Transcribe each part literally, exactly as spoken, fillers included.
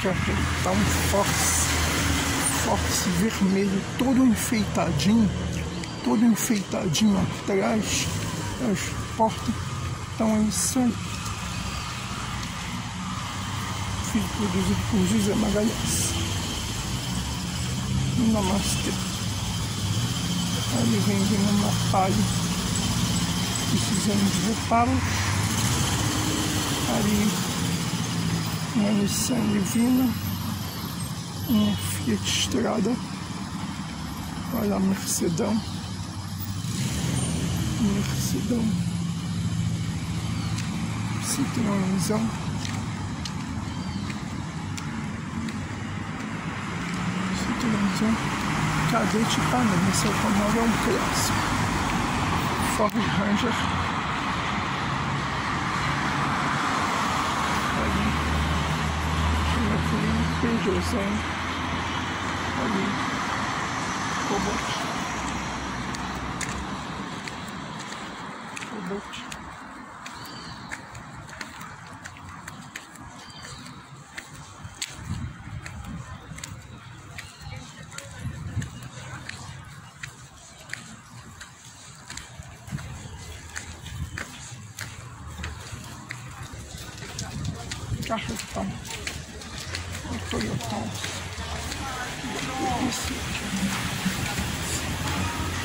Carretão Force, Force vermelho, todo enfeitadinho, todo enfeitadinho atrás, as portas. Então é isso aí. Filho produzido por José Magalhães. Namastê. Ali vem vindo uma Palio, precisando de reparos. Ali uma Nissan Livina, uma Fiat Strada. Olha a Mercedão. Mercedão. Citroenzão. Citroenzão. Cadete Panamá. Esse automóvel é um clássico. Ford Ranger. Ali. Aquele Peugeotzão. Ali. Cobalt. Cobalt. Carretão, o Toyotão, esse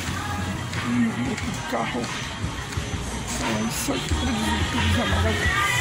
e o outro carro, é isso aí, produzido por José Magalhães.